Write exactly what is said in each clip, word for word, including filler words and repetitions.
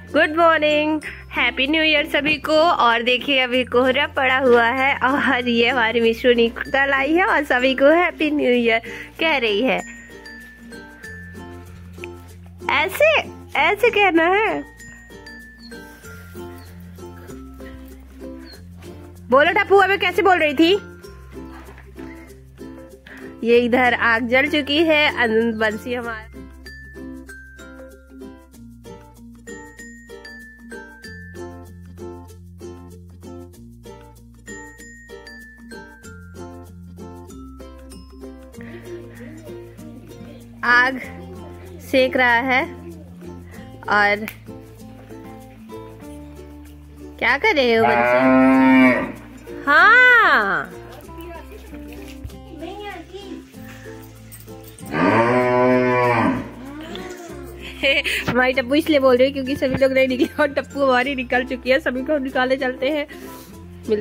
Good morning, happy new year सभी को। और देखिए अभी कोहरा पड़ा हुआ है और ये हमारी मिशू निकल आई है और सभी को हैप्पी न्यू ईयर कह रही है। ऐसे ऐसे कहना है। बोलो टप्पू, अभी कैसे बोल रही थी? ये इधर आग जल चुकी है। अनंत बंसी हमारा आग सेक रहा है। और क्या कर रहे हो बंसी? हाँ, हमारी टप्पू इसलिए बोल रही है क्योंकि सभी लोग नहीं निकले और टप्पू हमारी निकल चुकी है। सभी को निकाले चलते हैं। मिल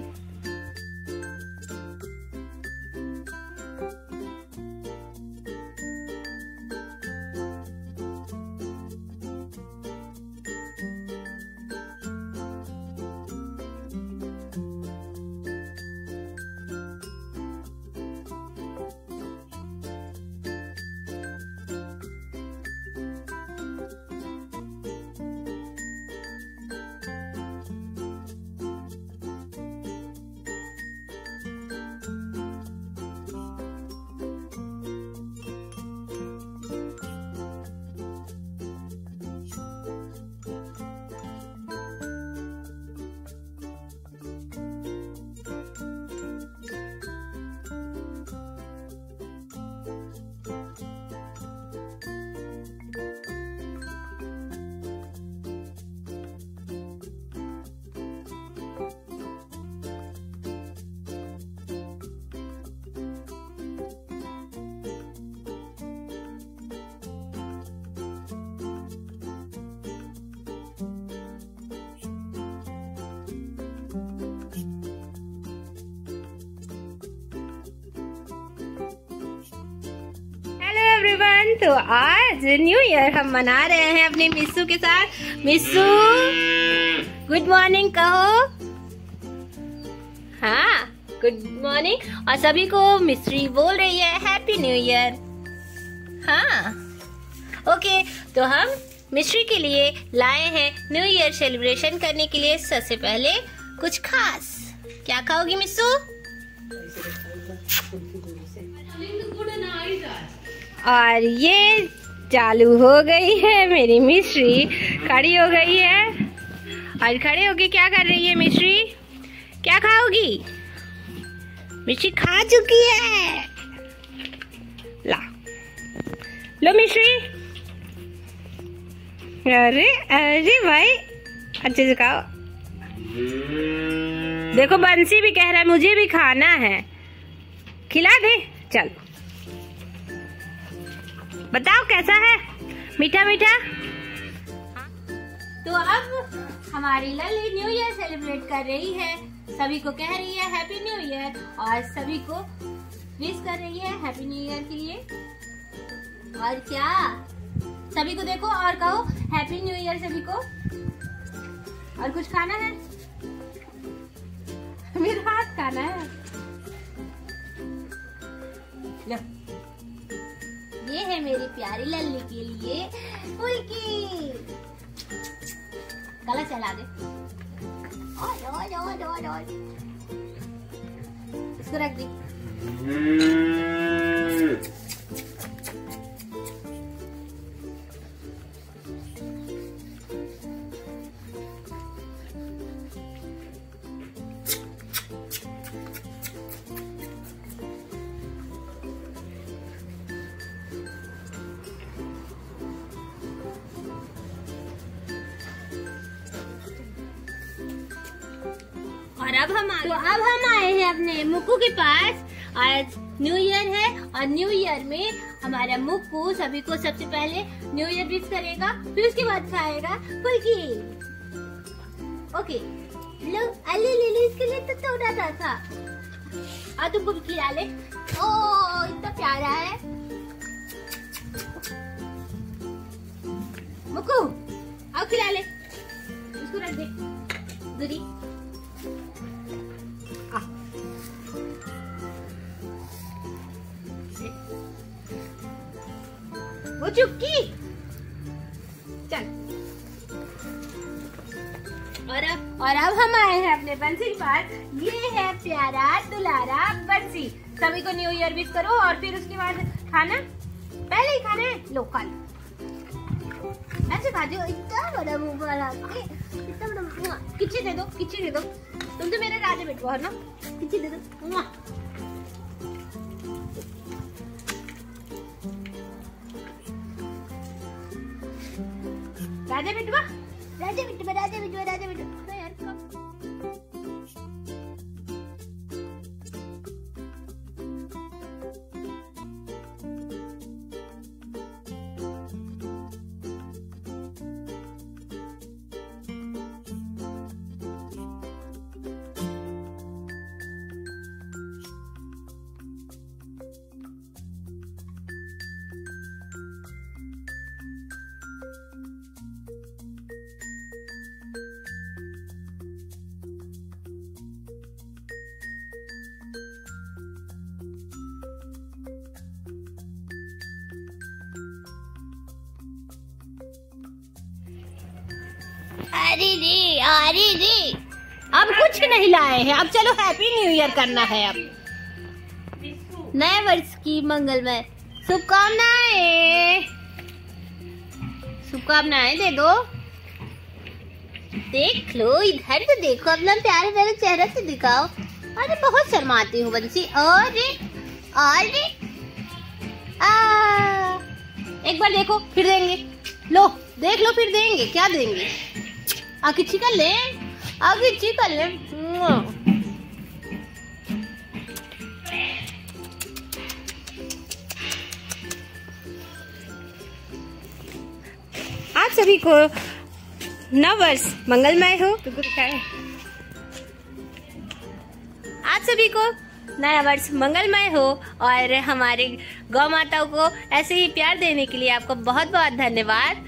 एवरीवन, तो आज न्यू ईयर हम मना रहे हैं अपने मिस्सू के साथ। मिस्सू गुड मॉर्निंग कहो। हाँ, गुड मॉर्निंग। और सभी को मिस्री बोल रही है हैप्पी न्यू ईयर। हाँ ओके, तो हम मिस्री के लिए लाए हैं न्यू ईयर सेलिब्रेशन करने के लिए सबसे पहले कुछ खास। क्या खाओगी मिस्सू? और ये चालू हो गई है मेरी मिश्री, खड़ी हो गई है। और खड़े होके क्या कर रही है मिश्री? क्या खाओगी? मिश्री खा चुकी है। ला लो मिश्री। अरे अरे भाई, अच्छे से खाओ। देखो बंसी भी कह रहा है मुझे भी खाना है, खिला दे। चल बताओ कैसा है? मीठा मीठा। तो अब हमारी लली न्यू ईयर सेलिब्रेट कर रही है, सभी को कह रही है हैप्पी न्यू ईयर और सभी को विश कर रही है हैप्पी न्यू ईयर के लिए। और क्या, सभी को देखो और कहो हैप्पी न्यू ईयर सभी को। और कुछ खाना है? मेरा हाथ खाना है। लो, ये है मेरी प्यारी लल्ली के लिए फुल्की। गला चला दे। और और और और और इसको रख दे। और अब हम तो अब हम आए हैं अपने मुक्कू के पास। आज न्यू ईयर है और न्यू ईयर में हमारा मुक्कू सभी को सबसे पहले न्यू ईयर विश करेगा, फिर उसके बाद खाएगा फुल्की। ओके लो, अली लिली इसके लिए तो थोड़ा सा था। और तुमको भी खिला ले। ओ इतना प्यारा है मुक्कू, आओ खिला ले। इसको रख दे दूरी। आ वो चुपकी चल। और अब और अब हम आए हैं अपने बंसी के पास। ये है प्यारा दुलारा बंसी। सभी को न्यू ईयर विश करो और फिर उसके बाद खाना पहले ही खाना है। लो खा लो, ऐसे खा दो। इतना बड़ा मुंह वाला के, इतना बड़ा मुंह। किच्ची दे दो, किच्ची दे दो। तुम तो मेरे राजा बेटवा हो ना, किच्ची दे दो। राजा बेटवा, राजा बेटवा, राजा बेटवा, राजा बेटवा यार। अरे रे, अरे रे, अब कुछ नहीं लाए हैं। अब चलो हैप्पी न्यू ईयर करना है। अब नए वर्ष की मंगलमय शुभकामनाएं, शुभकामनाएं दे दो। देख लो, इधर तो देखो, अपना प्यारे प्यारे चेहरा से दिखाओ। अरे बहुत शर्माती हूँ बंसी। अरे अरे आ एक बार देखो फिर देंगे। लो देख लो फिर देंगे। क्या देंगे? आगे कर ले, आगे कर ले। आप सभी को नव वर्ष मंगलमय हो। आप सभी को नया वर्ष मंगलमय हो और हमारे गौ माताओं को ऐसे ही प्यार देने के लिए आपको बहुत बहुत धन्यवाद।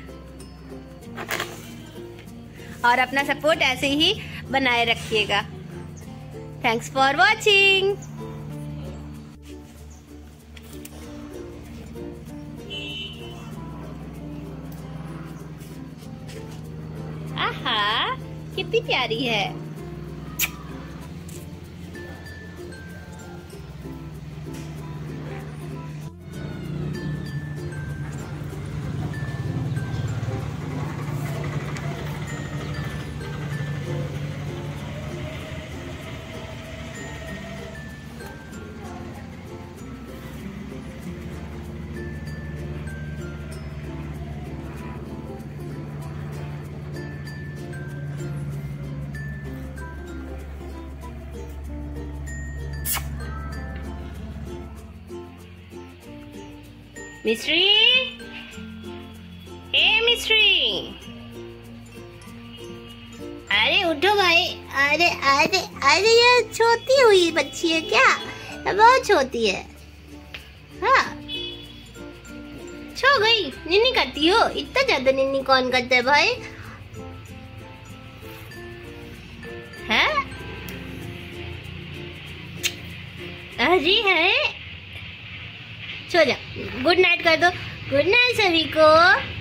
और अपना सपोर्ट ऐसे ही बनाए रखिएगा। Thanks for watching. आहा कितनी प्यारी है। मिश्री, ए मिश्री, अरे उठो भाई। अरे अरे अरे ये छोटी हुई बच्ची है क्या? बहुत छोटी है। हाँ छो गई, निन्नी करती हो। इतना ज्यादा निन्नी कौन करता है भाई? है अजी है। सो जा, गुड नाइट कर दो। गुड नाइट सभी को।